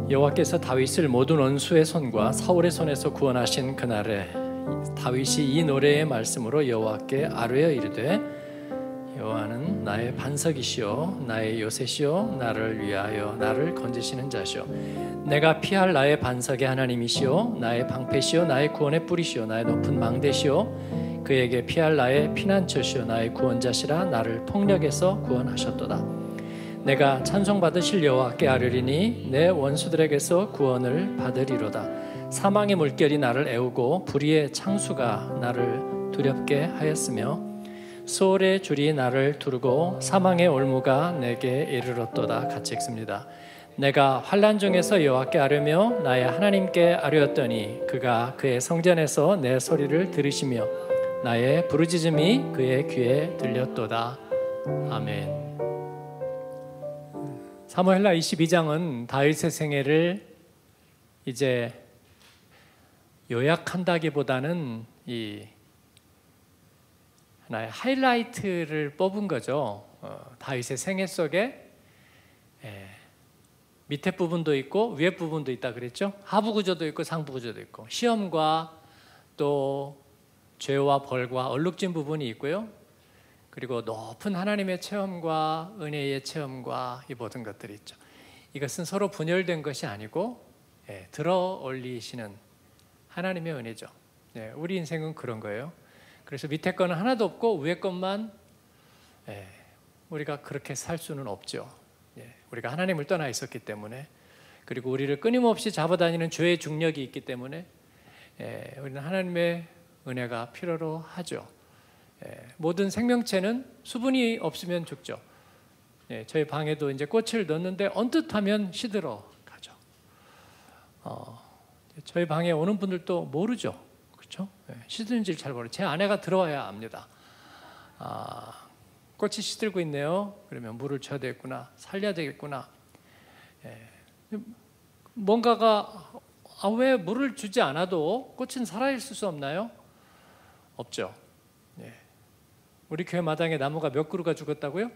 여호와께서 다윗을 모든 원수의 손과 사울의 손에서 구원하신 그날에 다윗이 이 노래의 말씀으로 여호와께 아뢰어 이르되 여호와는 나의 반석이시오 나의 요새시오 나를 위하여 나를 건지시는 자시오 내가 피할 나의 반석의 하나님이시오 나의 방패시오 나의 구원의 뿌리시오 나의 높은 망대시오 그에게 피할 나의 피난처시오 나의 구원자시라 나를 폭력에서 구원하셨도다 내가 찬송받으실 여호와께 아뢰리니 내 원수들에게서 구원을 받으리로다 사망의 물결이 나를 애우고 불의의 창수가 나를 두렵게 하였으며 소울의 줄이 나를 두르고 사망의 올무가 내게 이르렀도다. 같이 읽습니다. 내가 환난 중에서 여호와께 아뢰며 나의 하나님께 아뢰었더니 그가 그의 성전에서 내 소리를 들으시며 나의 부르짖음이 그의 귀에 들렸도다. 아멘. 사무엘하 22장은 다윗의 생애를 이제 요약한다기보다는 이 하나의 하이라이트를 뽑은 거죠. 다윗의 생애 속에 밑에 부분도 있고 위에 부분도 있다 그랬죠. 하부 구조도 있고 상부 구조도 있고 시험과 또 죄와 벌과 얼룩진 부분이 있고요. 그리고 높은 하나님의 체험과 은혜의 체험과 이 모든 것들이 있죠. 이것은 서로 분열된 것이 아니고 들어 올리시는 하나님의 은혜죠. 우리 인생은 그런 거예요. 그래서 밑에 거는 하나도 없고 위에 것만 우리가 그렇게 살 수는 없죠. 우리가 하나님을 떠나 있었기 때문에 그리고 우리를 끊임없이 잡아다니는 죄의 중력이 있기 때문에 우리는 하나님의 은혜가 필요로 하죠. 모든 생명체는 수분이 없으면 죽죠. 저희 방에도 이제 꽃을 넣는데 언뜻 하면 시들어 가죠. 저희 방에 오는 분들도 모르죠. 그렇죠? 시드는지를 잘 모르죠. 제 아내가 들어와야 압니다. 꽃이 시들고 있네요. 그러면 물을 줘야 되겠구나. 살려야 되겠구나. 뭔가가 왜 물을 주지 않아도 꽃은 살아있을 수 없나요? 없죠. 우리 교회 마당에 나무가 몇 그루가 죽었다고요?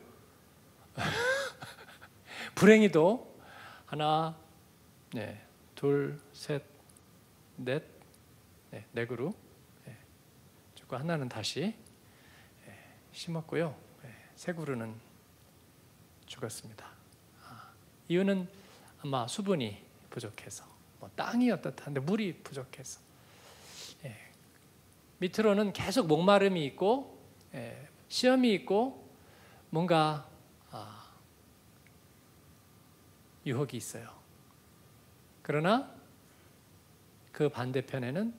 불행히도 하나, 둘, 셋, 넷, 네 그루 죽고 하나는 다시 심었고요. 세 그루는 죽었습니다. 이유는 아마 수분이 부족해서 땅이 어떻다는데 물이 부족해서 밑으로는 계속 목마름이 있고 시험이 있고 뭔가 유혹이 있어요. 그러나 그 반대편에는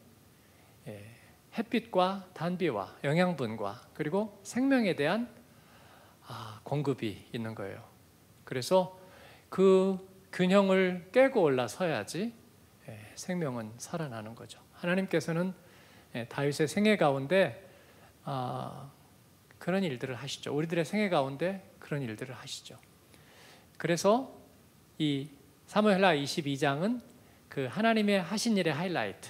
햇빛과 단비와 영양분과 그리고 생명에 대한 공급이 있는 거예요. 그래서 그 균형을 깨고 올라서야지 생명은 살아나는 거죠. 하나님께서는 다윗의 생애 가운데 그런 일들을 하시죠. 우리들의 생애 가운데 그런 일들을 하시죠. 그래서 이 사무엘하 22장은 그 하나님의 하신 일의 하이라이트,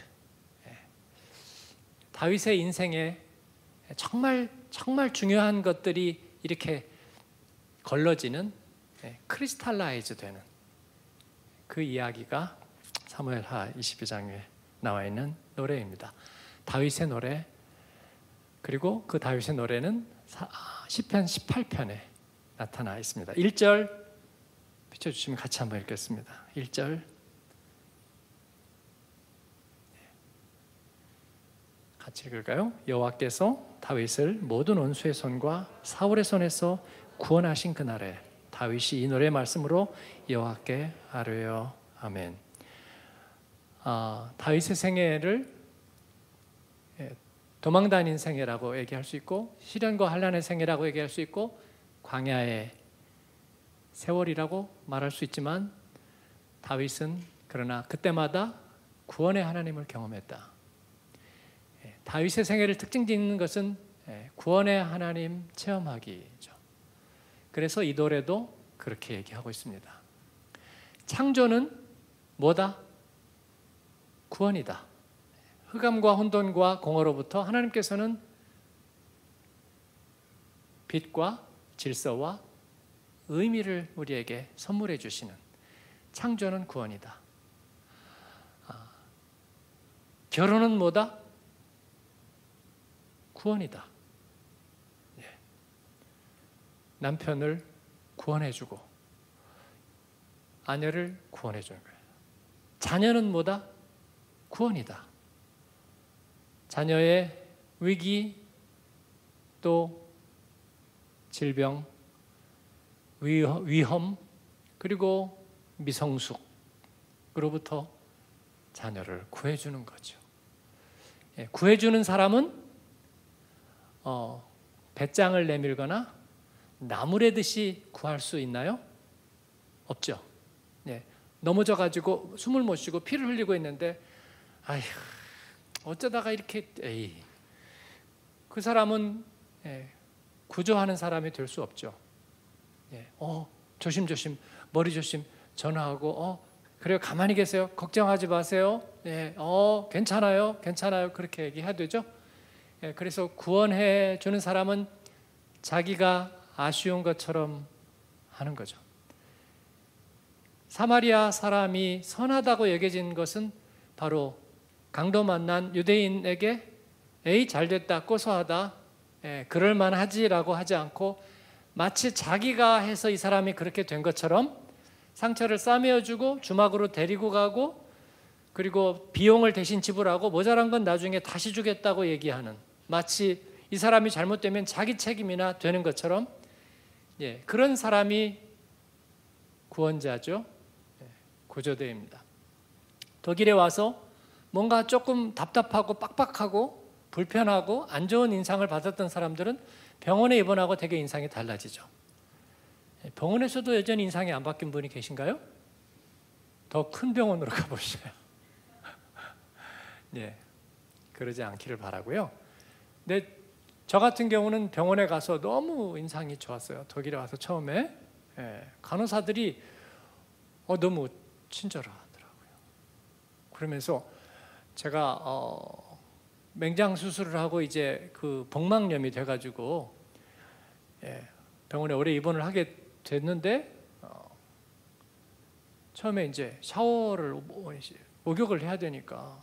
다윗의 인생에 정말 중요한 것들이 이렇게 걸러지는 크리스탈라이즈 되는 그 이야기가 사무엘하 22장에 나와 있는 노래입니다. 다윗의 노래, 그리고 그 다윗의 노래는 시편 18편에 나타나 있습니다. 1절 비춰주시면 같이 한번 읽겠습니다. 1절 같이 읽을까요? 여호와께서 다윗을 모든 원수의 손과 사울의 손에서 구원하신 그날에 다윗이 이 노래 말씀으로 여호와께 아뢰어 아멘. 다윗의 생애를 도망다닌 생애라고 얘기할 수 있고 시련과 환난의 생애라고 얘기할 수 있고 광야의 세월이라고 말할 수 있지만 다윗은 그러나 그때마다 구원의 하나님을 경험했다. 다윗의 생애를 특징 짓는 것은 구원의 하나님 체험하기죠. 그래서 이 노래도 그렇게 얘기하고 있습니다. 창조는 뭐다? 구원이다. 흑암과 혼돈과 공허로부터 하나님께서는 빛과 질서와 의미를 우리에게 선물해 주시는 창조는 구원이다. 결혼은 뭐다? 구원이다. 남편을 구원해주고 아내를 구원해주는 거예요. 자녀는 뭐다? 구원이다. 자녀의 위기, 또 질병, 위험, 그리고 미성숙으로부터 자녀를 구해주는 거죠. 구해주는 사람은 배짱을 내밀거나 나무래듯이 구할 수 있나요? 없죠. 넘어져가지고 숨을 못 쉬고 피를 흘리고 있는데 아휴 어쩌다가 이렇게 그 사람은 구조하는 사람이 될 수 없죠. 조심조심 머리 조심 전화하고 그래요 가만히 계세요 걱정하지 마세요. 괜찮아요 그렇게 얘기해야 되죠. 그래서 구원해 주는 사람은 자기가 아쉬운 것처럼 하는 거죠. 사마리아 사람이 선하다고 여겨진 것은 바로 강도 만난 유대인에게 에이 잘됐다 고소하다 그럴만하지라고 하지 않고 마치 자기가 해서 이 사람이 그렇게 된 것처럼 상처를 싸매어주고 주막으로 데리고 가고 그리고 비용을 대신 지불하고 모자란 건 나중에 다시 주겠다고 얘기하는, 마치 이 사람이 잘못되면 자기 책임이나 되는 것처럼 그런 사람이 구원자죠. 구조대입니다. 독일에 와서 뭔가 조금 답답하고 빡빡하고 불편하고 안 좋은 인상을 받았던 사람들은 병원에 입원하고 되게 인상이 달라지죠. 병원에서도 여전히 인상이 안 바뀐 분이 계신가요? 더 큰 병원으로 가보셔요. 그러지 않기를 바라고요. 근데 저 같은 경우는 병원에 가서 너무 인상이 좋았어요. 독일에 와서 처음에 간호사들이 너무 친절하더라고요. 그러면서 제가 맹장 수술을 하고 이제 그 복막염이 돼가지고 병원에 오래 입원을 하게 됐는데 처음에 이제 샤워를 목욕을 해야 되니까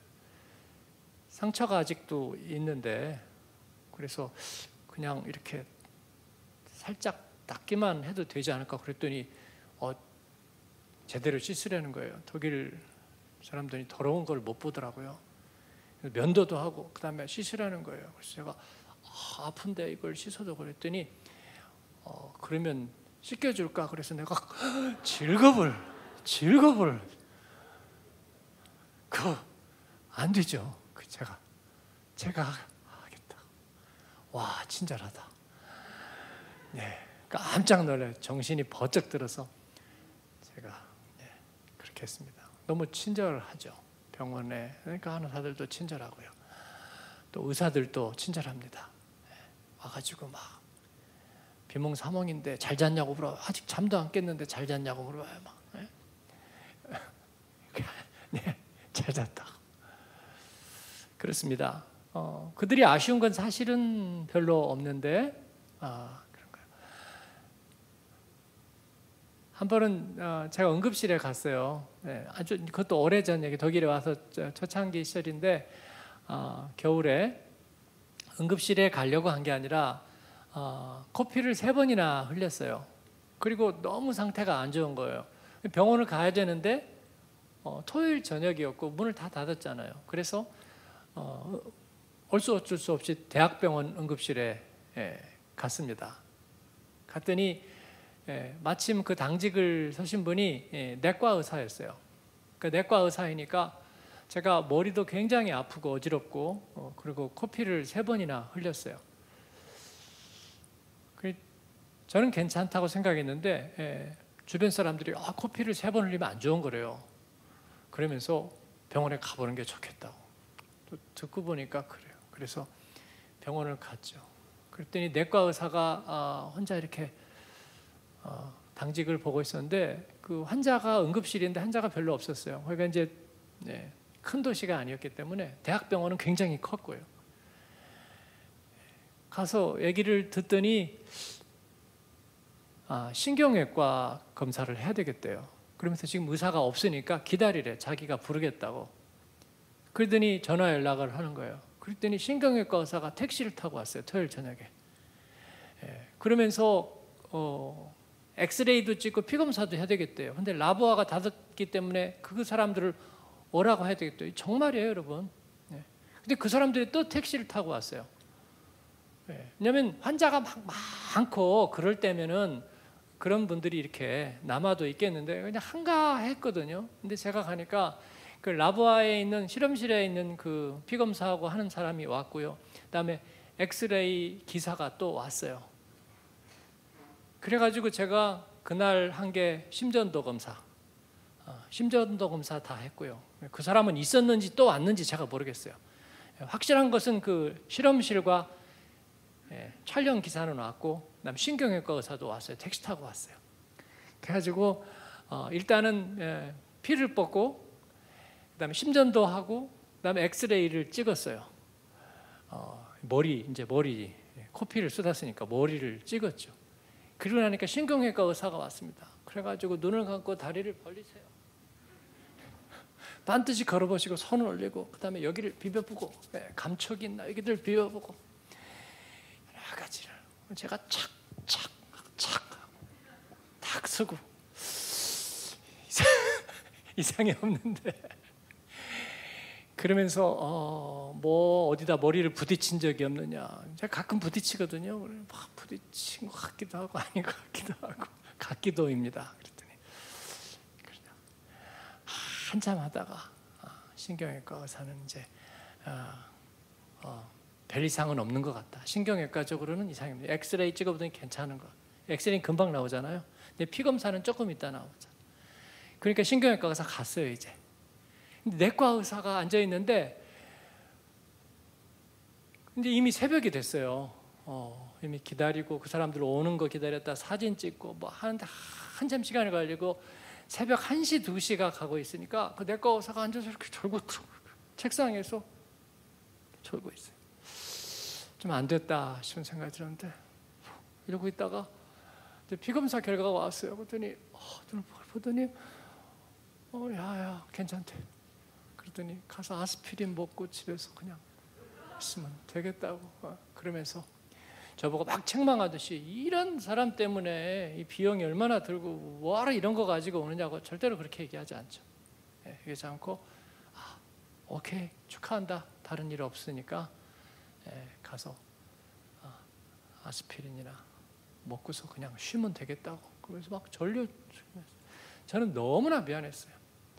상처가 아직도 있는데 그래서 그냥 이렇게 살짝 닦기만 해도 되지 않을까 그랬더니 제대로 씻으려는 거예요. 독일 사람들이 더러운 걸 못 보더라고요. 면도도 하고 그 다음에 씻으라는 거예요. 그래서 제가 아픈데 이걸 씻어도 그랬더니 그러면 씻겨줄까? 그래서 내가 질겁을 그거 안 되죠. 제가 하겠다. 와 친절하다. 깜짝 놀라요. 정신이 번쩍 들어서 제가 그렇게 했습니다. 너무 친절하죠. 병원에 그러니까 간호사들도 친절하고요. 또 의사들도 친절합니다. 와가지고 막 비몽사몽인데 잘 잤냐고 물어봐요. 아직 잠도 안 깼는데 잘 잤냐고 물어봐요. 막. 잘 잤다고. 그렇습니다. 그들이 아쉬운 건 사실은 별로 없는데 그런가요? 한 번은 제가 응급실에 갔어요. 아주 그것도 오래전 얘기. 독일에 와서 초창기 시절인데 겨울에 응급실에 가려고 한 게 아니라 코피를 3번이나 흘렸어요. 그리고 너무 상태가 안 좋은 거예요. 병원을 가야 되는데 토요일 저녁이었고 문을 다 닫았잖아요. 그래서 어쩔 수 없이 대학병원 응급실에 갔습니다. 갔더니 마침 그 당직을 서신 분이 내과 의사였어요. 그 내과 의사이니까 제가 머리도 굉장히 아프고 어지럽고 그리고 코피를 3번이나 흘렸어요. 저는 괜찮다고 생각했는데 주변 사람들이 코피를 3번 흘리면 안 좋은 거래요. 그러면서 병원에 가보는 게 좋겠다고. 또 듣고 보니까 그래요. 그래서 병원을 갔죠. 그랬더니 내과 의사가 혼자 이렇게 당직을 보고 있었는데 그 환자가 응급실인데 환자가 별로 없었어요. 그러니까 이제 큰 도시가 아니었기 때문에 대학병원은 굉장히 컸고요. 가서 얘기를 듣더니 신경외과 검사를 해야 되겠대요. 그러면서 지금 의사가 없으니까 기다리래. 자기가 부르겠다고. 그러더니 전화 연락을 하는 거예요. 그랬더니 신경외과 의사가 택시를 타고 왔어요. 토요일 저녁에. 그러면서 엑스레이도 찍고 피검사도 해야 되겠대요. 근데 라보아가 닫았기 때문에 그 사람들을 오라고 해야 되겠대요. 정말이에요, 여러분. 근데 그 사람들이 또 택시를 타고 왔어요. 왜냐하면 환자가 막 많고 그럴 때면은 그런 분들이 이렇게 남아도 있겠는데 그냥 한가했거든요. 근데 제가 가니까 그 라보아에 있는 실험실에 있는 그 피검사하고 하는 사람이 왔고요. 그다음에 엑스레이 기사가 또 왔어요. 그래가지고 제가 그날 한 게 심전도 검사 다 했고요. 그 사람은 있었는지 또 왔는지 제가 모르겠어요. 확실한 것은 그 실험실과 촬영 기사는 왔고, 그다음 신경외과 의사도 왔어요. 택시 타고 왔어요. 그래가지고 일단은 피를 뽑고, 그다음에 심전도 하고, 그다음에 엑스레이를 찍었어요. 머리 코피를 쏟았으니까 머리를 찍었죠. 그러고 나니까 신경외과 의사가 왔습니다. 그래가지고 눈을 감고 다리를 벌리세요. 반드시 걸어보시고 손을 올리고, 그다음에 여기를 비벼보고, 감촉이 있나 여기를 비벼보고, 여러 가지를 제가 착착착 탁 쓰고 이상이 없는데, 그러면서 뭐 어디다 머리를 부딪힌 적이 없느냐. 제가 가끔 부딪히거든요. 막 부딪힌 것 같기도 하고 아닌 것 같기도 하고, 같기도입니다. 그랬더니 한참 하다가 신경외과 의사는 이제 별 이상은 없는 것 같다. 신경외과적으로는 이상이 없는데 엑스레이 찍어보더니 괜찮은 거. 엑스레이는 금방 나오잖아요. 근데 피검사는 조금 있다 나오잖아요. 그러니까 신경외과 의사 갔어요 이제. 근데 내과 의사가 앉아 있는데, 근데 이미 새벽이 됐어요. 이미 기다리고 그 사람들 오는 거 기다렸다 사진 찍고 뭐 하는데 한참 시간이 걸리고 새벽 1시, 2시가 가고 있으니까 그 내과 의사가 앉아서 이렇게 졸고 책상에서 졸고 있어요. 좀 안 됐다 싶은 생각이 들었는데, 이러고 있다가 피검사 결과가 왔어요. 그랬더니 눈을 보더니 야야 괜찮대. 그랬더니 가서 아스피린 먹고 집에서 그냥 있으면 되겠다고 그러면서 저보고 막 책망하듯이, 이런 사람 때문에 이 비용이 얼마나 들고 뭐하러 이런 거 가지고 오느냐고 절대로 그렇게 얘기하지 않죠. 얘기하지 않고 오케이 축하한다, 다른 일 없으니까 가서 아스피린이나 먹고서 그냥 쉬면 되겠다고. 그래서 막 전려. 저는 너무나 미안했어요.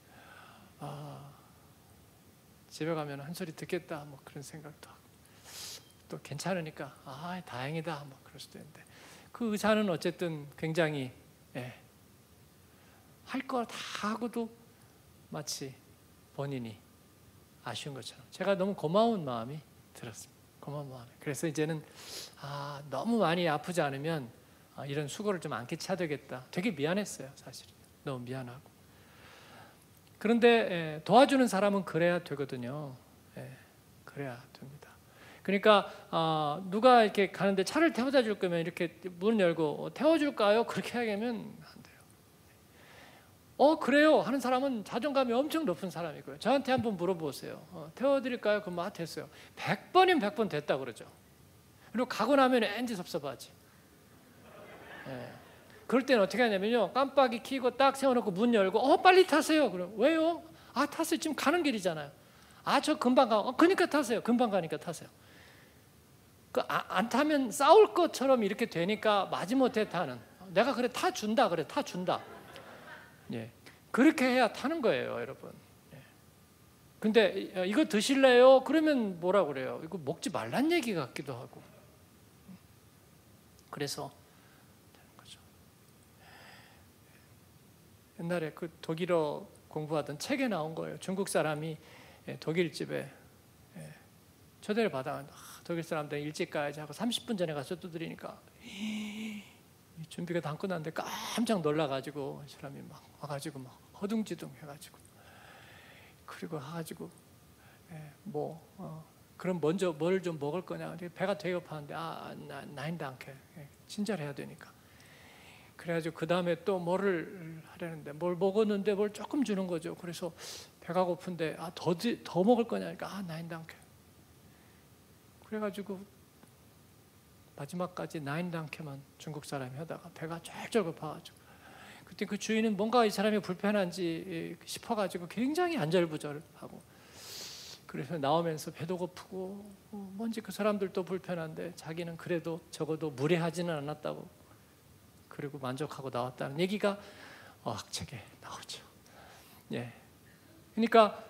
집에 가면 한 소리 듣겠다 뭐 그런 생각도 하고, 또 괜찮으니까 다행이다 뭐 그럴 수도 있는데, 그 의사는 어쨌든 굉장히 할 거 다 하고도 마치 본인이 아쉬운 것처럼, 제가 너무 고마운 마음이 들었습니다. 고마운 마음이. 그래서 이제는 너무 많이 아프지 않으면 이런 수고를 좀 안 끼쳐야 되겠다. 되게 미안했어요 사실. 너무 미안하고. 그런데 도와주는 사람은 그래야 되거든요. 그래야 됩니다. 그러니까 누가 이렇게 가는데 차를 태워다 줄 거면 이렇게 문 열고 태워줄까요? 그렇게 하면 안 돼요. 그래요 하는 사람은 자존감이 엄청 높은 사람이고요. 저한테 한번 물어보세요. 태워드릴까요? 그럼 됐어요. 100번이면 100번 됐다 그러죠. 그리고 가고 나면 왠지 섭섭하지. 그럴 때는 어떻게 하냐면요, 깜빡이 켜고 딱 세워놓고 문 열고 빨리 타세요. 그럼 왜요? 타세요. 지금 가는 길이잖아요. 저 금방 가. 그러니까 타세요. 금방 가니까 타세요. 안 타면 싸울 것처럼 이렇게 되니까 마지못해 타는. 내가 그래 타준다 그래 타준다. 그렇게 해야 타는 거예요, 여러분. 근데 이거 드실래요? 그러면 뭐라 그래요? 이거 먹지 말란 얘기 같기도 하고. 그래서 옛날에 그 독일어 공부하던 책에 나온 거예요. 중국 사람이 독일 집에 초대를 받아. 독일 사람들 일찍 가야지 하고 30분 전에 가서 두드리니까 준비가 다 끝났는데 깜짝 놀라가지고 사람이 막 와가지고 막 허둥지둥 해가지고, 그리고 와가지고 그럼 먼저 뭘 좀 먹을 거냐. 배가 되게 고팠는데 나인다 않게 친절해야 되니까. 그래가지고 그 다음에 또 뭐를 하려는데 뭘 먹었는데 뭘 조금 주는 거죠. 그래서 배가 고픈데 더 먹을 거냐니까 나인당케. 그래가지고 마지막까지 나인당케만 중국 사람이 하다가 배가 쫄쫄 고파가지고 그때 그 주인은 뭔가 이 사람이 불편한지 싶어가지고 굉장히 안절부절하고 그래서 나오면서 배도 고프고 뭔지 그 사람들도 불편한데 자기는 그래도 적어도 무례하지는 않았다고 그리고 만족하고 나왔다는 얘기가 어학책에 나오죠. 예. 그러니까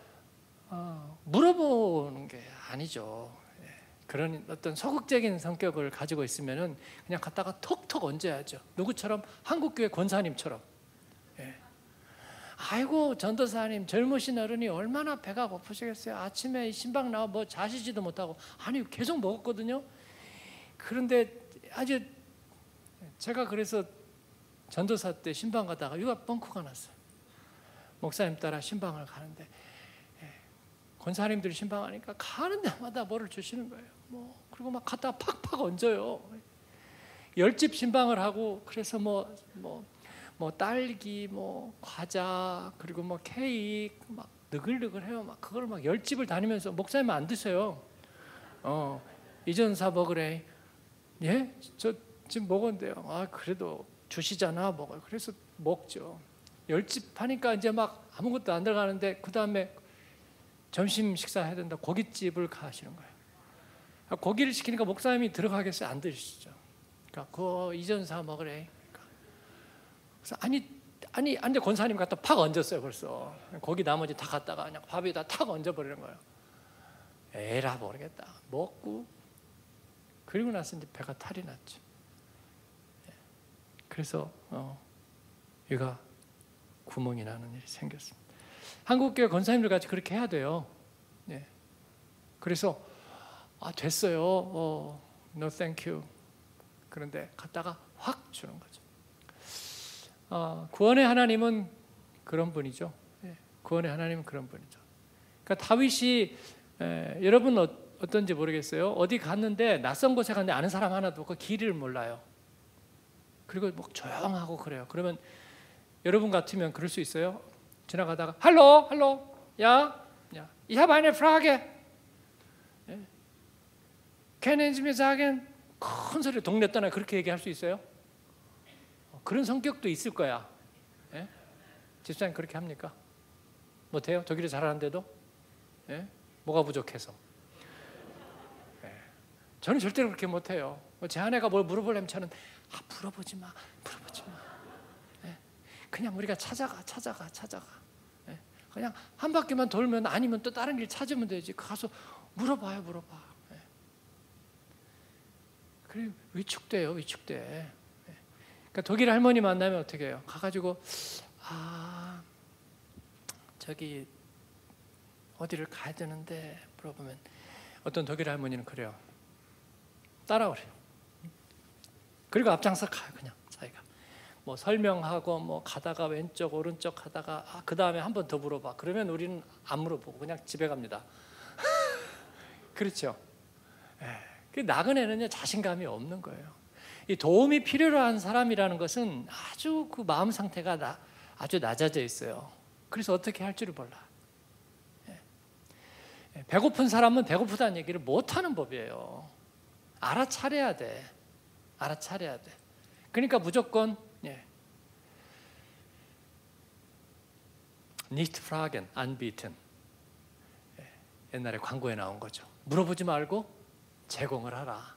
물어보는 게 아니죠. 예. 그런 어떤 소극적인 성격을 가지고 있으면은 그냥 갖다가 톡톡 얹어야죠. 누구처럼 한국교회 권사님처럼. 예. 아이고 전도사님 젊으신 어른이 얼마나 배가 고프시겠어요. 아침에 신방 나와 뭐 자시지도 못하고 아니 계속 먹었거든요. 그런데 아주 제가 그래서 전도사 때 신방 가다가 유아 뻥크가 났어요. 목사님 따라 신방을 가는데 권사님들이 신방하니까 가는 데마다 뭐를 주시는 거예요. 그리고 막 갖다가 팍팍 얹어요. 10집 신방을 하고 그래서 뭐 딸기, 과자, 그리고 케이크 막 느글느글해요. 막 그걸 막 10집을 다니면서 목사님 안 드세요. 이전사 먹으래. 예? 저 지금 먹었는데요. 그래도 주시잖아 먹어요. 그래서 먹죠. 10집 하니까 이제 막 아무것도 안 들어가는데 그 다음에 점심 식사해야 된다. 고깃집을 가시는 거예요. 고기를 시키니까 목사님이 들어가겠어요? 안 드시죠. 그러니까 그 이전사 먹으래. 그래서 아니 안돼 권사님 갖다 팍 얹었어요. 벌써 고기 나머지 다 갖다가 그냥 밥에다 탁 얹어버리는 거예요. 에라 모르겠다. 먹고 그리고 나서 이제 배가 탈이 났죠. 그래서 얘가 구멍이 나는 일이 생겼습니다. 한국교회 권사님들 같이 그렇게 해야 돼요. 예. 그래서 됐어요. No thank you. 그런데 갖다가 확 주는 거죠. 구원의 하나님은 그런 분이죠. 예. 구원의 하나님은 그런 분이죠. 그러니까 다윗이 여러분 어떤지 모르겠어요. 어디 갔는데 낯선 곳에 갔는데 아는 사람 하나도 없고 길을 몰라요. 그리고 조용하고 그래요. 그러면 여러분 같으면 그럴 수 있어요. 지나가다가 할로 야 ich habe eine Frage. Können Sie mir sagen? 큰 소리로 동네 떠나 그렇게 얘기할 수 있어요? 그런 성격도 있을 거야. 예? 집사님 그렇게 합니까? 못해요? 독일어 잘하는데도? 예? 뭐가 부족해서? 예. 저는 절대로 그렇게 못해요. 제 아내가 뭘 물어보려면 저는 물어보지 마. 예? 그냥 우리가 찾아가. 예? 그냥 한 바퀴만 돌면 아니면 또 다른 길 찾으면 되지. 가서 물어봐. 예. 그래 위축돼요. 그러니까 독일 할머니 만나면 어떻게 해요? 가가지고 저기 어디를 가야 되는데 물어보면 어떤 독일 할머니는 그래요. 따라오래요. 그리고 앞장서 가요. 그냥 자기가 뭐 설명하고 뭐 가다가 왼쪽 오른쪽 하다가 그 다음에 한 번 더 물어봐. 그러면 우리는 안 물어보고 그냥 집에 갑니다. 그렇죠. 그 나그네는요 자신감이 없는 거예요. 이 도움이 필요로 한 사람이라는 것은 아주 그 마음 상태가 아주 낮아져 있어요. 그래서 어떻게 할 줄을 몰라. 배고픈 사람은 배고프다는 얘기를 못하는 법이에요. 알아차려야 돼. 그러니까 무조건 nicht fragen, anbieten. 옛날에 광고에 나온 거죠. 물어보지 말고 제공을 하라.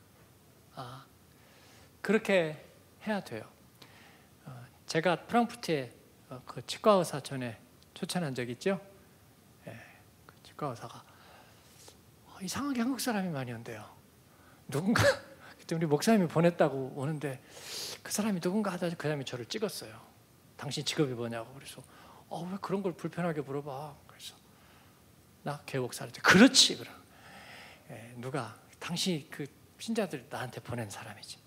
그렇게 해야 돼요. 제가 프랑크푸르트에 그 치과 의사 전에 추천한 적 있죠. 그 치과 의사가 이상하게 한국 사람이 많이 온대요. 누군가 그때 우리 목사님이 보냈다고 오는데 그 사람이 누군가 하다 그 사람이 저를 찍었어요. 당신 직업이 뭐냐고. 그래서 왜 그런 걸 불편하게 물어봐. 그래서 나 개복사한테 그렇지. 그럼 누가 당신 그 신자들 나한테 보낸 사람이지.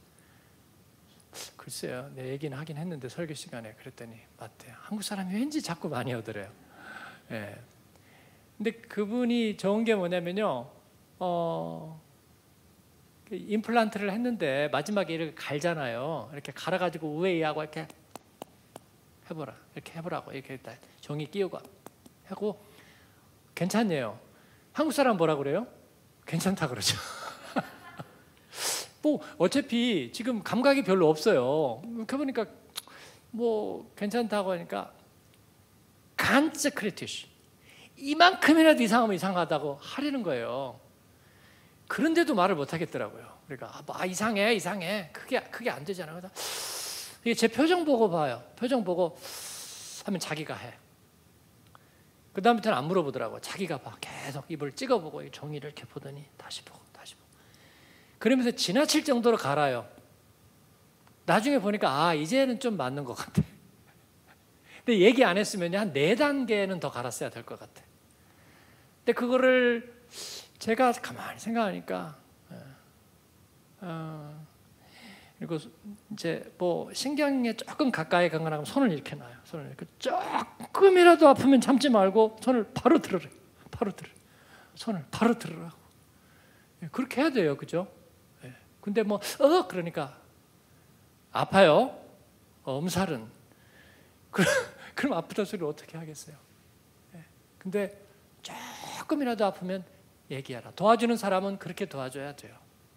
글쎄요, 내 얘기는 하긴 했는데 설교 시간에 그랬더니 맞대요. 한국 사람이 왠지 자꾸 많이 오더래요. 근데 그분이 좋은 게 뭐냐면요, 임플란트를 했는데 마지막에 이렇게 갈잖아요. 이렇게 갈아가지고 우회하고 이렇게 해보라고 이렇게 종이 끼우고 하고 괜찮네요. 한국 사람 뭐라 그래요? 괜찮다 그러죠. 뭐 어차피 지금 감각이 별로 없어요. 이렇게 보니까 뭐 괜찮다고 하니까 ganz kritisch, 이만큼이라도 이상하면 이상하다고 하려는 거예요. 그런데도 말을 못 하겠더라고요. 그러니까 이상해. 그게 안 되잖아요. 이게 제 표정 보고 봐요. 표정 보고 하면 자기가 해. 그 다음부터는 안 물어보더라고요. 자기가 봐. 계속 입을 찍어보고 종이를 이렇게 보더니 다시 보고. 그러면서 지나칠 정도로 갈아요. 나중에 보니까 이제는 좀 맞는 것 같아. 근데 얘기 안 했으면 한 4단계는 더 갈았어야 될 것 같아. 근데 그거를 제가 가만히 생각하니까 그리고 이제 뭐 신경에 조금 가까이 가거나 손을 이렇게 놔요. 손을 이렇게 조금이라도 아프면 참지 말고 손을 바로 들으래. 손을 바로 들으라고. 그렇게 해야 돼요, 그죠? 근데 뭐 그러니까 아파요. 엄살은. 그럼 아프다 소리를 어떻게 하겠어요? 근데 조금이라도 아프면 얘기하라. 도와주는 사람은 그렇게 도와줘야 돼요.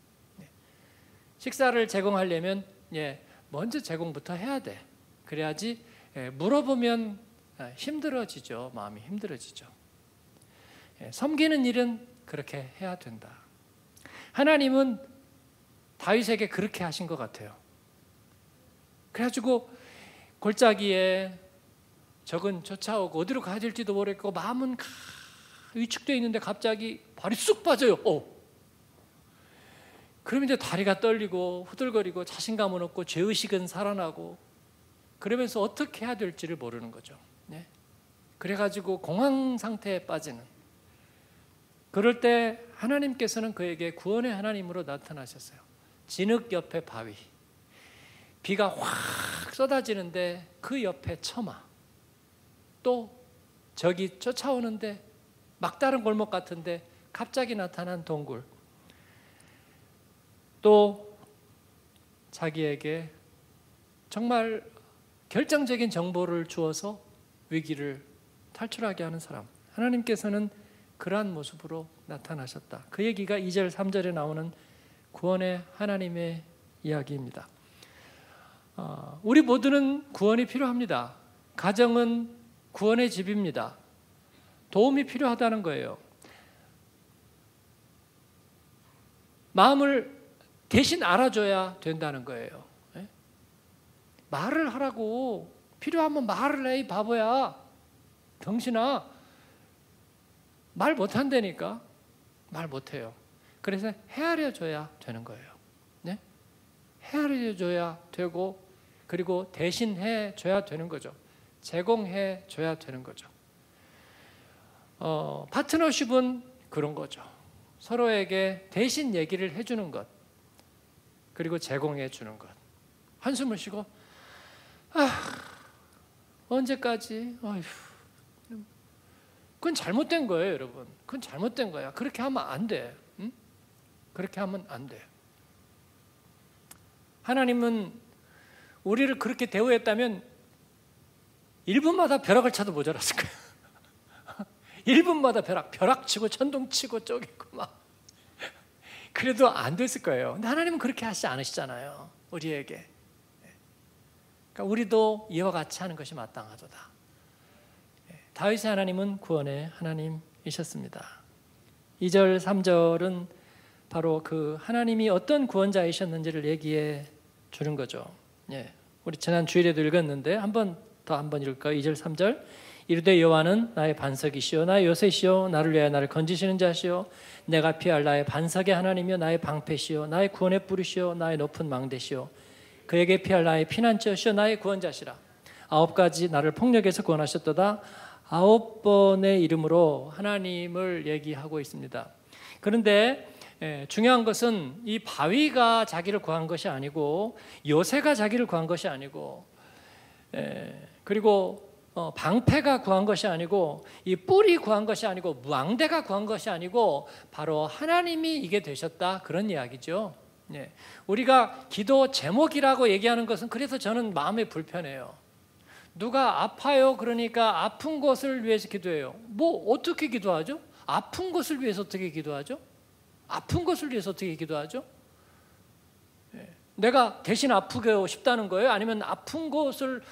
식사를 제공하려면 먼저 제공부터 해야 돼. 그래야지 물어보면 힘들어지죠. 마음이 힘들어지죠. 섬기는 일은 그렇게 해야 된다. 하나님은 다윗에게 그렇게 하신 것 같아요. 그래가지고 골짜기에 적은 쫓아오고 어디로 가야 될지도 모르겠고 마음은 위축되어 있는데 갑자기 발이 쑥 빠져요. 그러면 이제 다리가 떨리고 후들거리고 자신감은 없고 죄의식은 살아나고 그러면서 어떻게 해야 될지를 모르는 거죠. 그래가지고 공황 상태에 빠지는, 그럴 때 하나님께서는 그에게 구원의 하나님으로 나타나셨어요. 진흙 옆에 바위, 비가 확 쏟아지는데 그 옆에 처마, 또 저기 쫓아오는데 막다른 골목 같은데 갑자기 나타난 동굴, 또 자기에게 정말 결정적인 정보를 주어서 위기를 탈출하게 하는 사람, 하나님께서는 그러한 모습으로 나타나셨다. 그 얘기가 2절 3절에 나오는 구원의 하나님의 이야기입니다. 우리 모두는 구원이 필요합니다. 가정은 구원의 집입니다. 도움이 필요하다는 거예요. 마음을 대신 알아줘야 된다는 거예요. 말을 하라고. 필요하면 말을 해, 이 바보야. 병신아. 말 못한다니까. 말 못해요. 그래서 헤아려줘야 되는 거예요. 네? 헤아려줘야 되고, 그리고 대신해줘야 되는 거죠. 제공해줘야 되는 거죠. 파트너십은 그런 거죠. 서로에게 대신 얘기를 해주는 것, 그리고 제공해주는 것. 한숨을 쉬고 언제까지? 어휴, 그건 잘못된 거예요, 여러분. 그건 잘못된 거야. 그렇게 하면 안 돼. 응? 그렇게 하면 안 돼. 하나님은 우리를 그렇게 대우했다면 1분마다 벼락을 차도 모자랐을 거예요. 1분마다 벼락치고 천둥치고 쪼개고 막. 그래도 안 됐을 거예요. 근데 하나님은 그렇게 하시지 않으시잖아요, 우리에게. 그러니까 우리도 이와 같이 하는 것이 마땅하도다. 다윗의 하나님은 구원의 하나님이셨습니다. 2절 3절은 바로 그 하나님이 어떤 구원자이셨는지를 얘기해 주는 거죠. 우리 지난 주일에도 읽었는데 한번 읽을까요? 2절 3절. 이르되 여호와는 나의 반석이시요 나의 요새시요 나를 위하여 나를 건지시는 자시요 내가 피할 나의 반석의 하나님이요 나의 방패시요 나의 구원의 뿌리시요 나의 높은 망대시요 그에게 피할 나의 피난처시요 나의 구원자시라. 9가지 나를 폭력에서 구원하셨도다. 9번의 이름으로 하나님을 얘기하고 있습니다. 그런데 중요한 것은 이 바위가 자기를 구한 것이 아니고, 요새가 자기를 구한 것이 아니고, 그리고 방패가 구한 것이 아니고, 이 뿔이 구한 것이 아니고, 망대가 구한 것이 아니고, 바로 하나님이 이게 되셨다, 그런 이야기죠. 우리가 기도 제목이라고 얘기하는 것은 그래서 저는 마음이 불편해요. 누가 아파요. 그러니까 아픈 것을 위해서 기도해요. 뭐 어떻게 기도하죠? 아픈 것을 위해서 어떻게 기도하죠? 아픈 것을 위해서 어떻게 기도하죠? 내가 대신 아프고 싶다는 거예요? 아니면 아픈 것을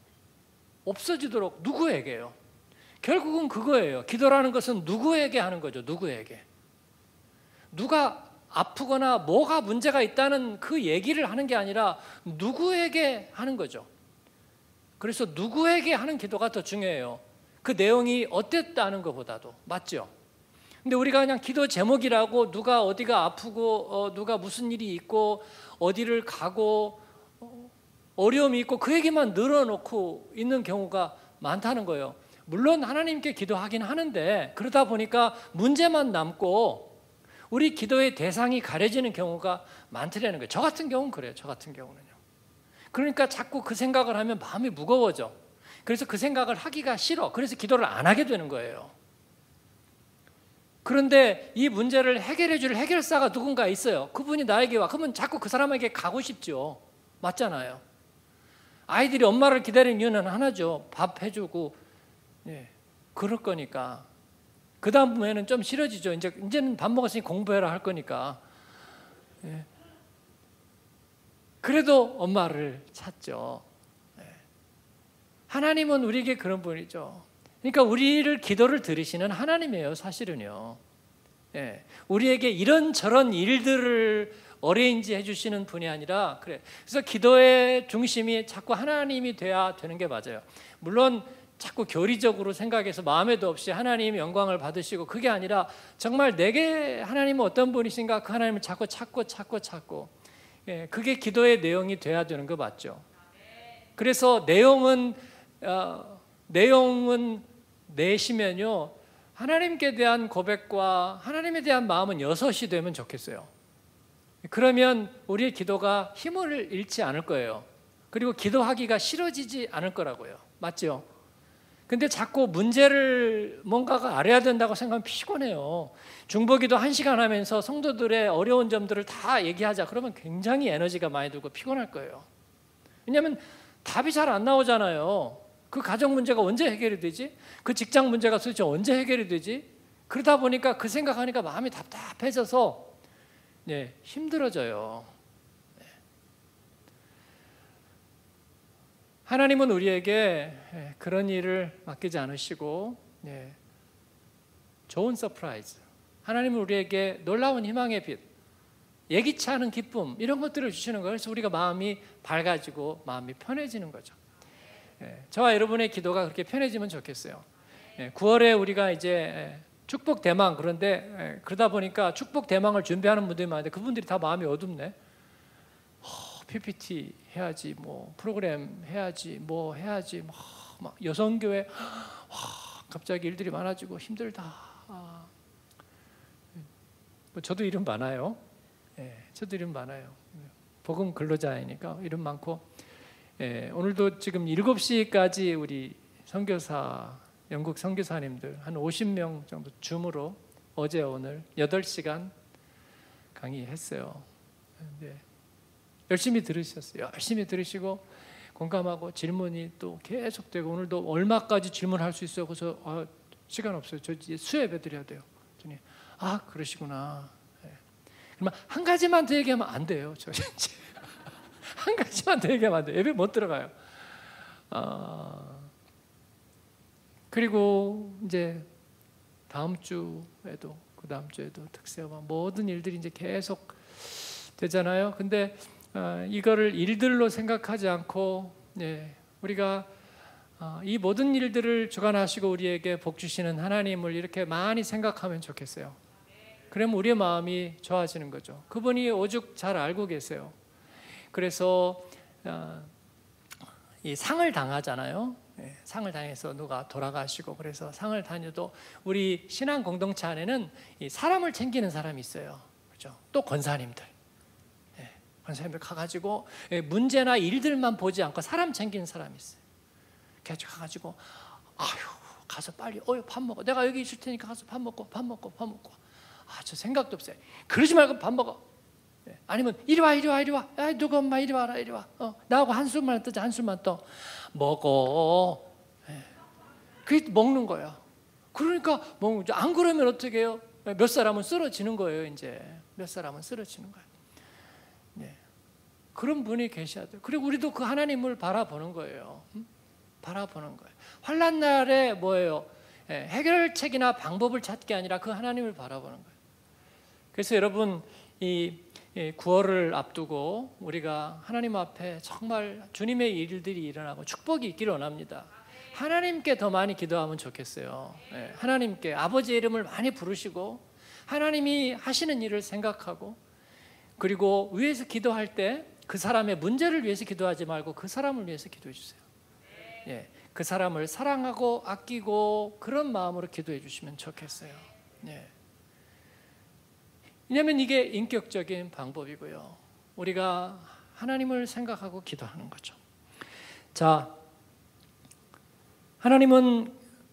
없어지도록 누구에게요? 결국은 그거예요. 기도라는 것은 누구에게 하는 거죠. 누구에게. 누가 아프거나 뭐가 문제가 있다는 그 얘기를 하는 게 아니라 누구에게 하는 거죠. 그래서 누구에게 하는 기도가 더 중요해요. 그 내용이 어땠다는 것보다도. 맞죠? 근데 우리가 그냥 기도 제목이라고 누가 어디가 아프고 누가 무슨 일이 있고 어디를 가고 어려움이 있고 그 얘기만 늘어놓고 있는 경우가 많다는 거예요. 물론 하나님께 기도하긴 하는데 그러다 보니까 문제만 남고 우리 기도의 대상이 가려지는 경우가 많더라는 거예요. 저 같은 경우는 그래요. 저 같은 경우는요. 그러니까 자꾸 그 생각을 하면 마음이 무거워져. 그래서 그 생각을 하기가 싫어. 그래서 기도를 안 하게 되는 거예요. 그런데 이 문제를 해결해 줄 해결사가 누군가 있어요. 그분이 나에게 와. 그러면 자꾸 그 사람에게 가고 싶죠. 맞잖아요. 아이들이 엄마를 기다리는 이유는 하나죠. 밥 해주고 그럴 거니까. 그 다음에는 좀 싫어지죠. 이제는 밥 먹었으니 공부해라 할 거니까. 그래도 엄마를 찾죠. 하나님은 우리에게 그런 분이죠. 그러니까 우리를 기도를 들으시는 하나님이에요. 사실은요. 우리에게 이런저런 일들을 어레인지 해주시는 분이 아니라 그래서 기도의 중심이 자꾸 하나님이 돼야 되는 게 맞아요. 물론 자꾸 교리적으로 생각해서 마음에도 없이 하나님 영광을 받으시고 그게 아니라 정말 내게 하나님은 어떤 분이신가 그 하나님을 자꾸 찾고 그게 기도의 내용이 돼야 되는 거 맞죠. 그래서 내용은 내시면요 하나님께 대한 고백과 하나님에 대한 마음은 6이 되면 좋겠어요. 그러면 우리의 기도가 힘을 잃지 않을 거예요. 그리고 기도하기가 싫어지지 않을 거라고요. 맞죠? 근데 자꾸 문제를 뭔가가 알아야 된다고 생각하면 피곤해요. 중보기도 1시간 하면서 성도들의 어려운 점들을 다 얘기하자. 그러면 굉장히 에너지가 많이 들고 피곤할 거예요. 왜냐하면 답이 잘 안 나오잖아요. 그 가정 문제가 언제 해결이 되지? 그 직장 문제가 도대체 언제 해결이 되지? 그러다 보니까 그 생각하니까 마음이 답답해져서 힘들어져요. 하나님은 우리에게 그런 일을 맡기지 않으시고 좋은 서프라이즈, 하나님은 우리에게 놀라운 희망의 빛, 예기치 않은 기쁨 이런 것들을 주시는 거예요. 그래서 우리가 마음이 밝아지고 마음이 편해지는 거죠. 저와 여러분의 기도가 그렇게 편해지면 좋겠어요. 9월에 우리가 이제 축복 대망, 그런데 그러다 보니까 축복 대망을 준비하는 분들이 많은데 그분들이 다 마음이 어둡네. PPT 해야지, 뭐 프로그램 해야지, 뭐 해야지, 막 여성교회 갑자기 일들이 많아지고 힘들다. 뭐 저도 이름 많아요. 저도 이름 많아요. 복음 근로자이니까 이름 많고. 오늘도 지금 7시까지 우리 선교사, 영국 선교사님들 한 50명 정도 줌으로 어제 오늘 8시간 강의했어요. 열심히 들으셨어요. 열심히 들으시고 공감하고 질문이 또 계속되고 오늘도 얼마까지 질문할 수 있어요. 그래서 시간 없어요. 저 이제 수협해 드려야 돼요. 그러시구나. 그러면 한 가지만 더 얘기하면 안 돼요. 저 이제 한 가지만 더 얘기하면 안 돼요. 예배 못 들어가요. 그리고 이제 다음 주에도 그 다음 주에도 특세와 모든 일들이 이제 계속 되잖아요. 근데 이거를 일들로 생각하지 않고 우리가 이 모든 일들을 주관하시고 우리에게 복 주시는 하나님을 이렇게 많이 생각하면 좋겠어요. 그러면 우리의 마음이 좋아지는 거죠. 그분이 오죽 잘 알고 계세요. 그래서 이 상을 당하잖아요. 상을 당해서 누가 돌아가시고 그래서 상을 다녀도 우리 신앙 공동체 안에는 이 사람을 챙기는 사람이 있어요. 그렇죠? 또 권사님들. 권사님들 가가지고 문제나 일들만 보지 않고 사람 챙기는 사람이 있어요. 그래서 가가지고 가서 빨리 밥 먹어. 내가 여기 있을 테니까 가서 밥 먹고. 저 생각도 없어요. 그러지 말고 밥 먹어. 아니면 이리 와, 이리 와, 이리 와. 야, 누구 엄마 이리 와라, 이리 와. 나하고 한술만 뜨자, 한술만 떠. 먹어. 그게 먹는 거야. 그러니까 안 그러면 어떻게 해요? 몇 사람은 쓰러지는 거예요. 이제 몇 사람은 쓰러지는 거예요. 네. 그런 분이 계셔야 돼요. 그리고 우리도 그 하나님을 바라보는 거예요. 바라보는 거예요. 환난 날에 뭐예요? 해결책이나 방법을 찾는 게 아니라 그 하나님을 바라보는 거예요. 그래서 여러분 이 9월을 앞두고 우리가 하나님 앞에 정말 주님의 일들이 일어나고 축복이 있기를 원합니다. 하나님께 더 많이 기도하면 좋겠어요. 하나님께 아버지의 이름을 많이 부르시고 하나님이 하시는 일을 생각하고, 그리고 위에서 기도할 때 그 사람의 문제를 위해서 기도하지 말고 그 사람을 위해서 기도해 주세요. 그 사람을 사랑하고 아끼고 그런 마음으로 기도해 주시면 좋겠어요. 왜냐하면 이게 인격적인 방법이고요. 우리가 하나님을 생각하고 기도하는 거죠. 자, 하나님은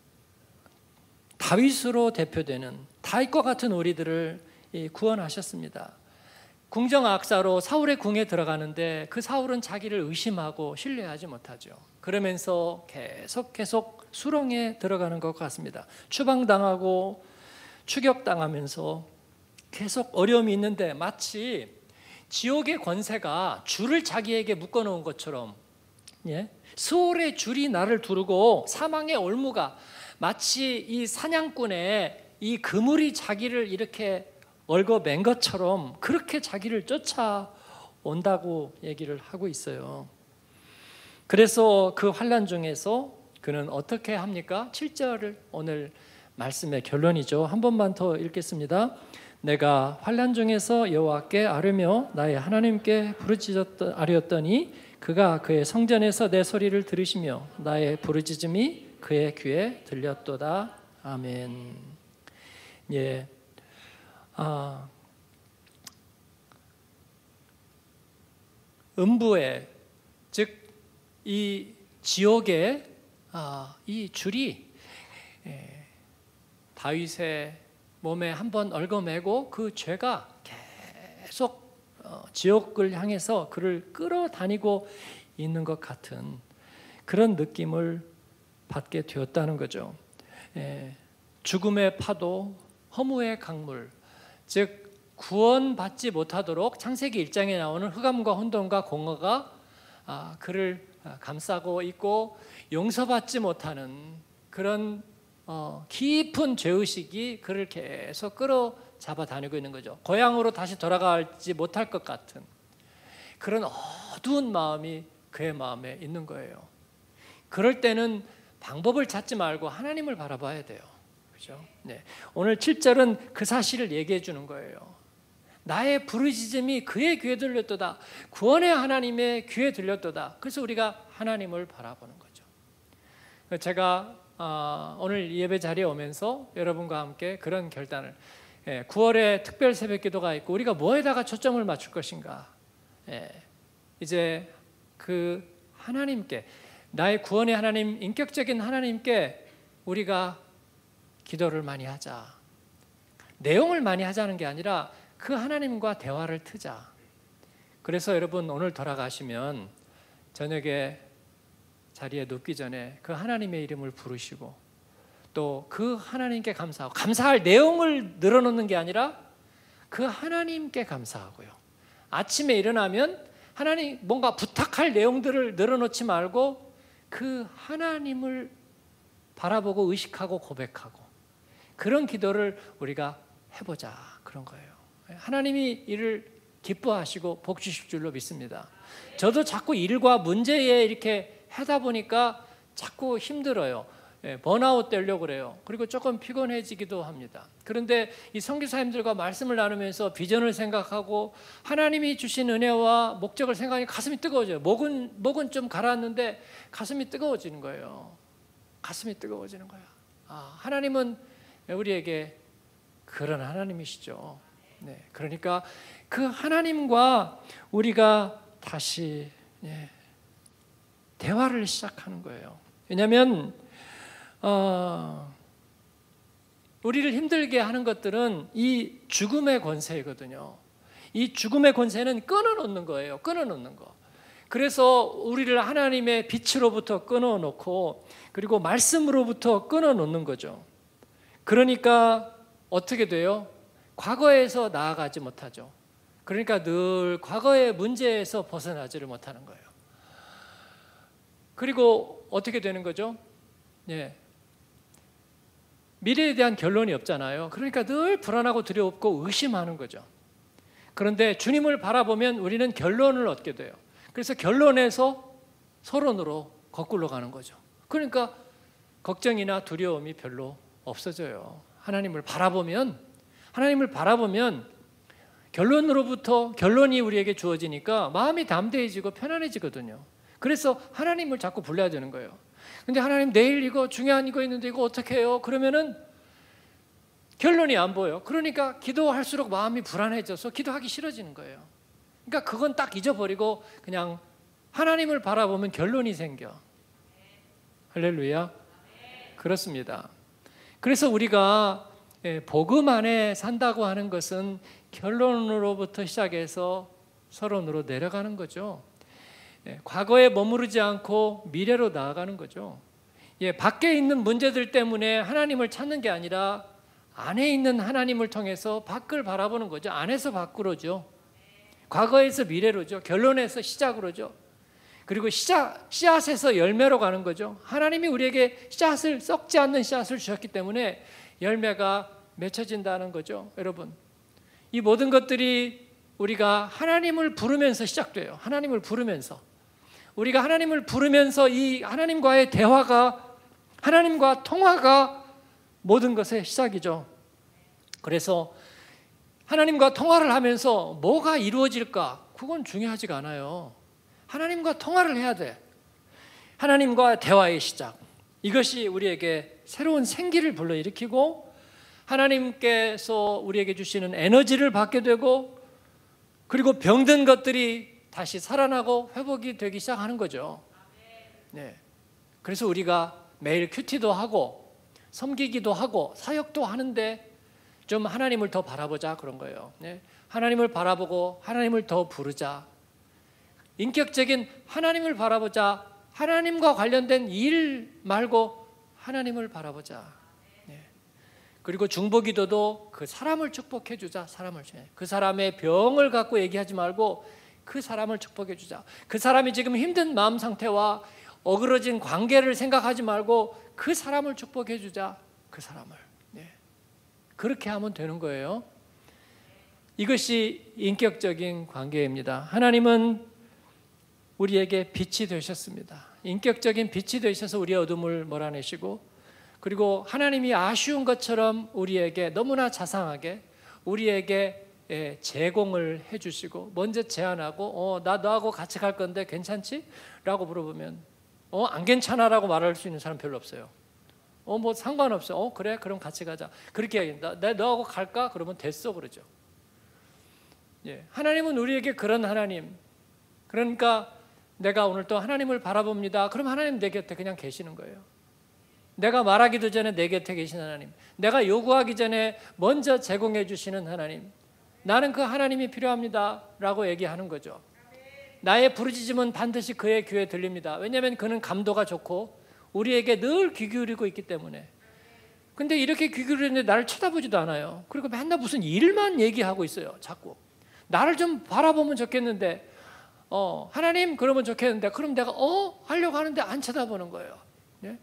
다윗으로 대표되는 다윗과 같은 우리들을 구원하셨습니다. 궁정악사로 사울의 궁에 들어가는데 그 사울은 자기를 의심하고 신뢰하지 못하죠. 그러면서 계속 수렁에 들어가는 것 같습니다. 추방당하고 추격당하면서 계속 어려움이 있는데 마치 지옥의 권세가 줄을 자기에게 묶어놓은 것처럼, 수월의 줄이 나를 두르고 사망의 올무가 마치 이 사냥꾼의 이 그물이 자기를 이렇게 얽어맨 것처럼 그렇게 자기를 쫓아온다고 얘기를 하고 있어요. 그래서 그 환난 중에서 그는 어떻게 합니까? 7절을 오늘 말씀의 결론이죠. 한 번만 더 읽겠습니다. 내가 환난 중에서 여호와께 아뢰며 나의 하나님께 부르짖었더니 그가 그의 성전에서 내 소리를 들으시며 나의 부르짖음이 그의 귀에 들렸도다. 아멘. 음부에, 즉 이 지옥의 이 줄이 다윗의 몸에 한번 얽어매고 그 죄가 계속 지옥을 향해서 그를 끌어다니고 있는 것 같은 그런 느낌을 받게 되었다는 거죠. 죽음의 파도, 허무의 강물, 즉 구원받지 못하도록 창세기 1장에 나오는 흑암과 혼돈과 공허가 그를 감싸고 있고 용서받지 못하는 그런 깊은 죄의식이 그를 계속 끌어잡아 다니고 있는 거죠. 고향으로 다시 돌아가지 못할 것 같은 그런 어두운 마음이 그의 마음에 있는 거예요. 그럴 때는 방법을 찾지 말고 하나님을 바라봐야 돼요. 그렇죠? 오늘 7절은 그 사실을 얘기해 주는 거예요. 나의 부르짖음이 그의 귀에 들렸도다. 구원의 하나님의 귀에 들렸도다. 그래서 우리가 하나님을 바라보는 거죠. 제가 오늘 예배 자리에 오면서 여러분과 함께 그런 결단을, 9월에 특별 새벽 기도가 있고 우리가 뭐에다가 초점을 맞출 것인가. 이제 그 하나님께, 나의 구원의 하나님, 인격적인 하나님께 우리가 기도를 많이 하자. 내용을 많이 하자는 게 아니라 그 하나님과 대화를 트자. 그래서 여러분 오늘 돌아가시면 저녁에 자리에 눕기 전에 그 하나님의 이름을 부르시고 또 그 하나님께 감사하고, 감사할 내용을 늘어놓는 게 아니라 그 하나님께 감사하고요. 아침에 일어나면 하나님 뭔가 부탁할 내용들을 늘어놓지 말고 그 하나님을 바라보고 의식하고 고백하고 그런 기도를 우리가 해보자, 그런 거예요. 하나님이 이를 기뻐하시고 복 주실 줄로 믿습니다. 저도 자꾸 일과 문제에 이렇게 하다 보니까 자꾸 힘들어요. 번아웃 되려고 그래요. 그리고 조금 피곤해지기도 합니다. 그런데 이 선교사님들과 말씀을 나누면서 비전을 생각하고 하나님이 주신 은혜와 목적을 생각하니 가슴이 뜨거워져요. 목은 좀 가라앉는데 가슴이 뜨거워지는 거예요. 가슴이 뜨거워지는 거야. 하나님은 우리에게 그런 하나님이시죠. 그러니까 그 하나님과 우리가 다시 대화를 시작하는 거예요. 왜냐하면 우리를 힘들게 하는 것들은 이 죽음의 권세이거든요. 이 죽음의 권세는 끊어놓는 거예요. 끊어놓는 거. 그래서 우리를 하나님의 빛으로부터 끊어놓고 그리고 말씀으로부터 끊어놓는 거죠. 그러니까 어떻게 돼요? 과거에서 나아가지 못하죠. 그러니까 늘 과거의 문제에서 벗어나지를 못하는 거예요. 그리고 어떻게 되는 거죠? 예. 미래에 대한 결론이 없잖아요. 그러니까 늘 불안하고 두렵고 의심하는 거죠. 그런데 주님을 바라보면 우리는 결론을 얻게 돼요. 그래서 결론에서 서론으로 거꾸로 가는 거죠. 그러니까 걱정이나 두려움이 별로 없어져요. 하나님을 바라보면 결론으로부터 결론이 우리에게 주어지니까 마음이 담대해지고 편안해지거든요. 그래서 하나님을 자꾸 불러야 되는 거예요. 근데 하나님 내일 이거 중요한 이거 있는데 이거 어떻게 해요? 그러면은 결론이 안 보여요. 그러니까 기도할수록 마음이 불안해져서 기도하기 싫어지는 거예요. 그러니까 그건 딱 잊어버리고 그냥 하나님을 바라보면 결론이 생겨. 할렐루야. 그렇습니다. 그래서 우리가 복음 안에 산다고 하는 것은 결론으로부터 시작해서 서론으로 내려가는 거죠. 과거에 머무르지 않고 미래로 나아가는 거죠. 밖에 있는 문제들 때문에 하나님을 찾는 게 아니라 안에 있는 하나님을 통해서 밖을 바라보는 거죠. 안에서 밖으로죠. 과거에서 미래로죠. 결론에서 시작으로죠. 그리고 씨앗에서 열매로 가는 거죠. 하나님이 우리에게 씨앗을 썩지 않는 씨앗을 주셨기 때문에 열매가 맺혀진다는 거죠. 여러분, 이 모든 것들이 우리가 하나님을 부르면서 시작돼요. 하나님을 부르면서 우리가 하나님을 부르면서 이 하나님과의 대화가 하나님과 통화가 모든 것의 시작이죠. 그래서 하나님과 통화를 하면서 뭐가 이루어질까? 그건 중요하지가 않아요. 하나님과 통화를 해야 돼. 하나님과 대화의 시작. 이것이 우리에게 새로운 생기를 불러일으키고 하나님께서 우리에게 주시는 에너지를 받게 되고 그리고 병든 것들이 다시 살아나고 회복이 되기 시작하는 거죠. 네. 그래서 우리가 매일 큐티도 하고 섬기기도 하고 사역도 하는데 좀 하나님을 더 바라보자 그런 거예요. 네. 하나님을 바라보고 하나님을 더 부르자. 인격적인 하나님을 바라보자. 하나님과 관련된 일 말고 하나님을 바라보자. 네. 그리고 중보기도도 그 사람을 축복해 주자. 그 사람의 병을 갖고 얘기하지 말고 그 사람을 축복해 주자. 그 사람이 지금 힘든 마음 상태와 어그러진 관계를 생각하지 말고 그 사람을 축복해 주자. 그 사람을. 네. 그렇게 하면 되는 거예요. 이것이 인격적인 관계입니다. 하나님은 우리에게 빛이 되셨습니다. 인격적인 빛이 되셔서 우리의 어둠을 몰아내시고 그리고 하나님이 아쉬운 것처럼 우리에게 너무나 자상하게 우리에게 제공을 해주시고 먼저 제안하고 나 너하고 같이 갈 건데 괜찮지? 라고 물어보면 안 괜찮아 라고 말할 수 있는 사람 별로 없어요. 뭐 상관없어. 그래 그럼 같이 가자. 그렇게 얘기한다. 내가 너하고 갈까? 그러면 됐어 그러죠. 예, 하나님은 우리에게 그런 하나님. 그러니까 내가 오늘 또 하나님을 바라봅니다. 그럼 하나님 내 곁에 그냥 계시는 거예요. 내가 말하기도 전에 내 곁에 계신 하나님. 내가 요구하기 전에 먼저 제공해 주시는 하나님. 나는 그 하나님이 필요합니다 라고 얘기하는 거죠. 나의 부르짖음은 반드시 그의 귀에 들립니다. 왜냐하면 그는 감도가 좋고 우리에게 늘 귀 기울이고 있기 때문에. 근데 이렇게 귀 기울이는데 나를 쳐다보지도 않아요. 그리고 맨날 무슨 일만 얘기하고 있어요. 자꾸 나를 좀 바라보면 좋겠는데 하나님 그러면 좋겠는데 그럼 내가 하려고 하는데 안 쳐다보는 거예요. 예?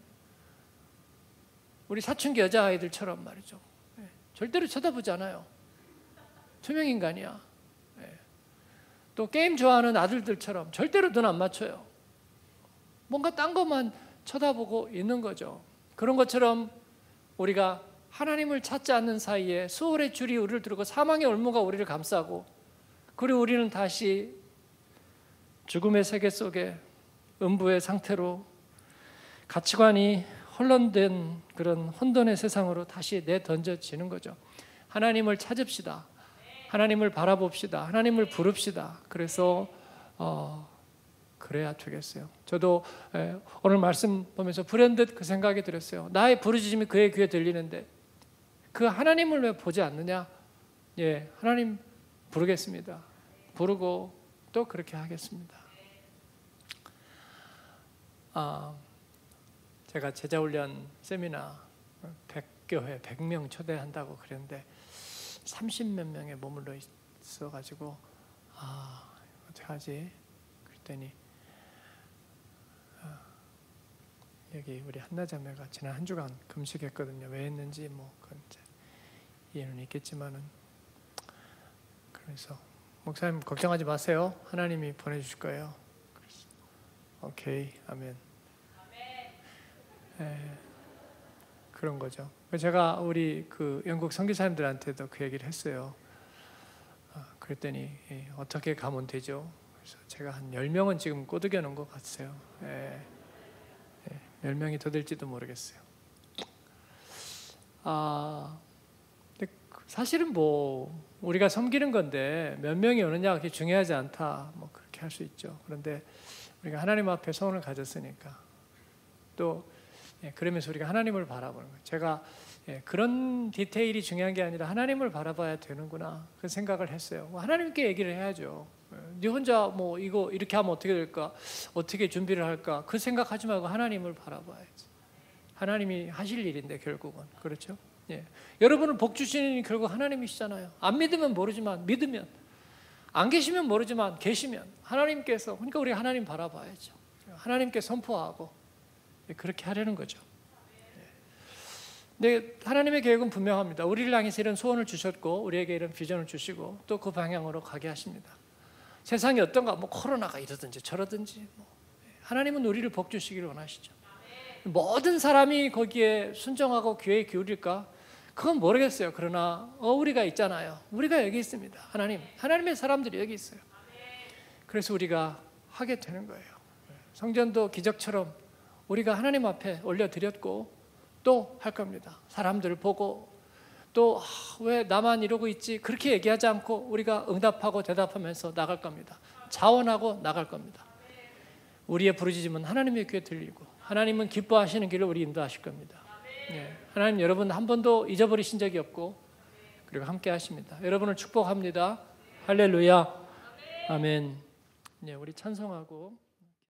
우리 사춘기 여자아이들처럼 말이죠. 예. 절대로 쳐다보지 않아요. 투명인간이야. 예. 또 게임 좋아하는 아들들처럼 절대로 눈 안 맞춰요. 뭔가 딴 것만 쳐다보고 있는 거죠. 그런 것처럼 우리가 하나님을 찾지 않는 사이에 수월의 줄이 우리를 두르고 사망의 올무가 우리를 감싸고 그리고 우리는 다시 죽음의 세계 속에 음부의 상태로 가치관이 혼돈된 그런 혼돈의 세상으로 다시 내던져지는 거죠. 하나님을 찾읍시다. 하나님을 바라봅시다. 하나님을 부릅시다. 그래서 그래야 되겠어요. 저도 오늘 말씀 보면서 불현듯 그 생각이 들었어요. 나의 부르짖음이 그의 귀에 들리는데 그 하나님을 왜 보지 않느냐? 예, 하나님 부르겠습니다. 부르고 또 그렇게 하겠습니다. 제가 제자훈련 세미나 100교회 100명 초대한다고 그랬는데 30몇 명에 머물러 있어가지고 어떡하지? 그랬더니 여기 우리 한나자매가 지난 한 주간 금식했거든요. 왜 했는지 뭐 그건 이제 이해는 있겠지만은, 그래서 목사님 걱정하지 마세요. 하나님이 보내주실 거예요. 그래서 오케이, 아멘. 그런 거죠. 제가 우리 그 영국 선교사님들한테도 그 얘기를 했어요. 그랬더니 어떻게 가면 되죠? 그래서 제가 한 10명은 지금 꼬드겨 놓은 것 같아요. 10명이 더 될지도 모르겠어요. 근데 사실은 뭐 우리가 섬기는 건데 몇 명이 오느냐 그게 중요하지 않다, 뭐 그렇게 할 수 있죠. 그런데 우리가 하나님 앞에 소원을 가졌으니까 또 그러면서 우리가 하나님을 바라보는 거예요. 제가 그런 디테일이 중요한 게 아니라 하나님을 바라봐야 되는구나 그 생각을 했어요. 하나님께 얘기를 해야죠. 네 혼자 뭐 이거 이렇게 하면 어떻게 될까, 어떻게 준비를 할까, 그 생각하지 말고 하나님을 바라봐야지. 하나님이 하실 일인데 결국은, 그렇죠? 여러분은 복 주시는 일이 결국 하나님이시잖아요. 안 믿으면 모르지만 믿으면, 안 계시면 모르지만 계시면 하나님께서, 그러니까 우리 하나님 바라봐야죠. 하나님께 선포하고 그렇게 하려는 거죠. 근데 하나님의 계획은 분명합니다. 우리를 향해서 이런 소원을 주셨고 우리에게 이런 비전을 주시고 또 그 방향으로 가게 하십니다. 세상이 어떤가, 뭐 코로나가 이러든지 저러든지, 하나님은 우리를 복 주시기를 원하시죠. 모든 사람이 거기에 순종하고 귀에 기울일까? 그건 모르겠어요. 그러나 우리가 있잖아요. 우리가 여기 있습니다. 하나님의 사람들이 여기 있어요. 그래서 우리가 하게 되는 거예요. 성전도 기적처럼 우리가 하나님 앞에 올려드렸고 또 할 겁니다. 사람들을 보고 또 왜 나만 이러고 있지? 그렇게 얘기하지 않고 우리가 응답하고 대답하면서 나갈 겁니다. 자원하고 나갈 겁니다. 우리의 부르짖음은 하나님의 귀에 들리고 하나님은 기뻐하시는 길을 우리 인도하실 겁니다. 하나님 여러분 한 번도 잊어버리신 적이 없고 그리고 함께 하십니다. 여러분을 축복합니다. 할렐루야. 아멘. 우리 찬송하고